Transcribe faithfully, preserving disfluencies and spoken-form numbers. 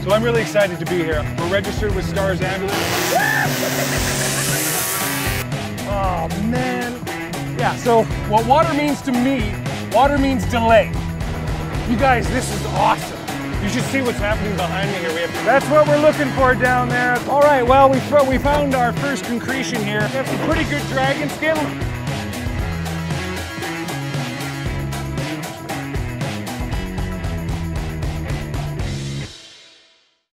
So I'm really excited to be here. We're registered with Stars Ambulance. Oh man. Yeah, so what water means to me, water means delay. You guys, this is awesome. You should see what's happening behind me here. We have, that's what we're looking for down there. All right, well, we, we found our first concretion here. We have some pretty good dragon skin.